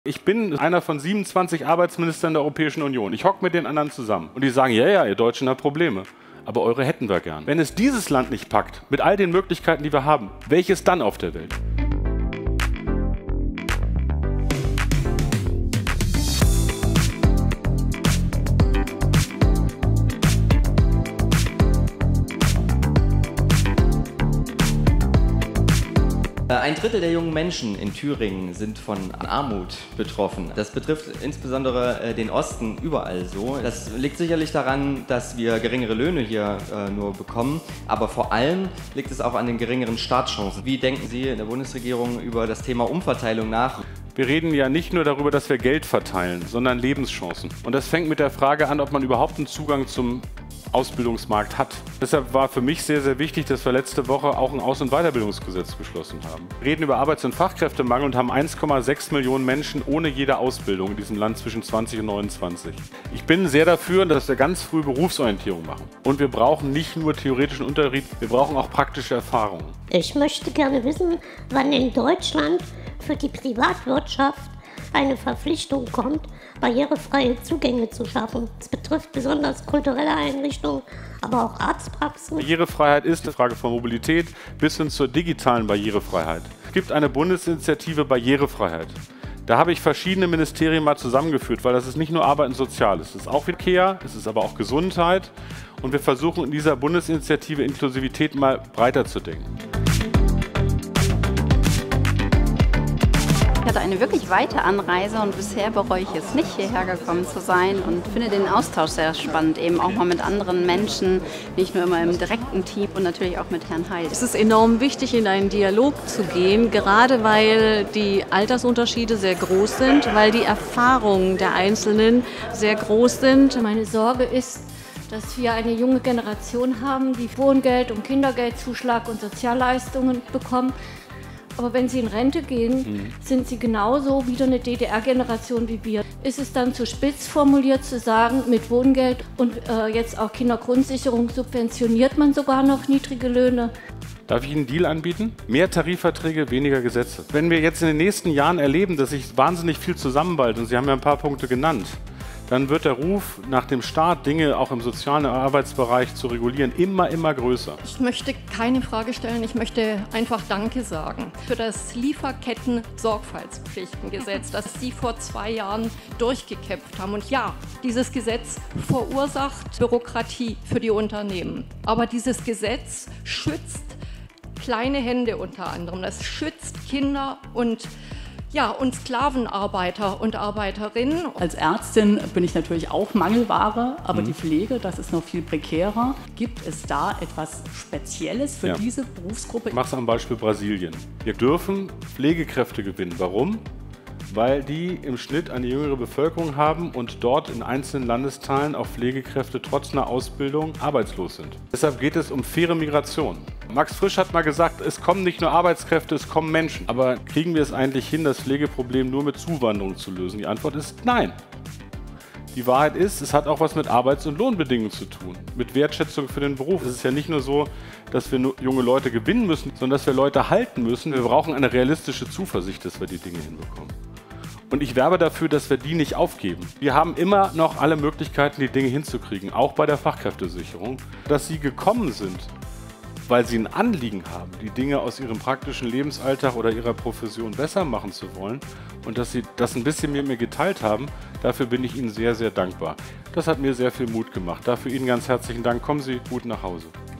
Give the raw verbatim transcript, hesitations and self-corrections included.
Ich bin einer von siebenundzwanzig Arbeitsministern der Europäischen Union. Ich hocke mit den anderen zusammen. Und die sagen, ja, ja, ihr Deutschen habt Probleme. Aber eure hätten wir gern. Wenn es dieses Land nicht packt, mit all den Möglichkeiten, die wir haben, welches dann auf der Welt? Ein Drittel der jungen Menschen in Thüringen sind von Armut betroffen. Das betrifft insbesondere den Osten überall so. Das liegt sicherlich daran, dass wir geringere Löhne hier äh, nur bekommen, aber vor allem liegt es auch an den geringeren Startchancen. Wie denken Sie in der Bundesregierung über das Thema Umverteilung nach? Wir reden ja nicht nur darüber, dass wir Geld verteilen, sondern Lebenschancen. Und das fängt mit der Frage an, ob man überhaupt einen Zugang zum Ausbildungsmarkt hat. Deshalb war für mich sehr, sehr wichtig, dass wir letzte Woche auch ein Aus- und Weiterbildungsgesetz beschlossen haben. Wir reden über Arbeits- und Fachkräftemangel und haben eins Komma sechs Millionen Menschen ohne jede Ausbildung in diesem Land zwischen zwanzig und neunundzwanzig. Ich bin sehr dafür, dass wir ganz früh Berufsorientierung machen. Und wir brauchen nicht nur theoretischen Unterricht, wir brauchen auch praktische Erfahrungen. Ich möchte gerne wissen, wann in Deutschland für die Privatwirtschaft eine Verpflichtung kommt, barrierefreie Zugänge zu schaffen. Das betrifft besonders kulturelle Einrichtungen, aber auch Arztpraxen. Barrierefreiheit ist eine Frage von Mobilität bis hin zur digitalen Barrierefreiheit. Es gibt eine Bundesinitiative Barrierefreiheit. Da habe ich verschiedene Ministerien mal zusammengeführt, weil das ist nicht nur Arbeit und Soziales, es ist auch Verkehr, es ist aber auch Gesundheit. Und wir versuchen in dieser Bundesinitiative Inklusivität mal breiter zu denken. Ich hatte eine wirklich weite Anreise und bisher bereue ich es nicht, hierher gekommen zu sein und finde den Austausch sehr spannend, eben auch mal mit anderen Menschen, nicht nur immer im direkten Team und natürlich auch mit Herrn Heil. Es ist enorm wichtig, in einen Dialog zu gehen, gerade weil die Altersunterschiede sehr groß sind, weil die Erfahrungen der Einzelnen sehr groß sind. Meine Sorge ist, dass wir eine junge Generation haben, die Wohngeld und Kindergeldzuschlag und Sozialleistungen bekommen. Aber wenn sie in Rente gehen, mhm. sind sie genauso wieder eine D D R-Generation wie wir. Ist es dann zu spitz formuliert zu sagen, mit Wohngeld und äh, jetzt auch Kindergrundsicherung subventioniert man sogar noch niedrige Löhne? Darf ich Ihnen einen Deal anbieten? Mehr Tarifverträge, weniger Gesetze. Wenn wir jetzt in den nächsten Jahren erleben, dass sich wahnsinnig viel zusammenballt, und Sie haben ja ein paar Punkte genannt, dann wird der Ruf nach dem Staat, Dinge auch im sozialen Arbeitsbereich zu regulieren, immer, immer größer. Ich möchte keine Frage stellen, ich möchte einfach Danke sagen für das Lieferketten-Sorgfaltspflichtengesetz, das Sie vor zwei Jahren durchgekämpft haben. Und ja, dieses Gesetz verursacht Bürokratie für die Unternehmen. Aber dieses Gesetz schützt kleine Hände unter anderem. Das schützt Kinder und Ja, und Sklavenarbeiter und Arbeiterinnen. Als Ärztin bin ich natürlich auch Mangelware, aber mhm. die Pflege, das ist noch viel prekärer. Gibt es da etwas Spezielles für ja. diese Berufsgruppe? Ich mache es am Beispiel Brasilien. Wir dürfen Pflegekräfte gewinnen. Warum? Weil die im Schnitt eine jüngere Bevölkerung haben und dort in einzelnen Landesteilen auch Pflegekräfte trotz einer Ausbildung arbeitslos sind. Deshalb geht es um faire Migration. Max Frisch hat mal gesagt, es kommen nicht nur Arbeitskräfte, es kommen Menschen. Aber kriegen wir es eigentlich hin, das Pflegeproblem nur mit Zuwanderung zu lösen? Die Antwort ist nein. Die Wahrheit ist, es hat auch was mit Arbeits- und Lohnbedingungen zu tun, mit Wertschätzung für den Beruf. Es ist ja nicht nur so, dass wir nur junge Leute gewinnen müssen, sondern dass wir Leute halten müssen. Wir brauchen eine realistische Zuversicht, dass wir die Dinge hinbekommen. Und ich werbe dafür, dass wir die nicht aufgeben. Wir haben immer noch alle Möglichkeiten, die Dinge hinzukriegen, auch bei der Fachkräftesicherung. Dass sie gekommen sind, weil sie ein Anliegen haben, die Dinge aus ihrem praktischen Lebensalltag oder ihrer Profession besser machen zu wollen und dass sie das ein bisschen mit mir geteilt haben, dafür bin ich Ihnen sehr, sehr dankbar. Das hat mir sehr viel Mut gemacht. Dafür Ihnen ganz herzlichen Dank. Kommen Sie gut nach Hause.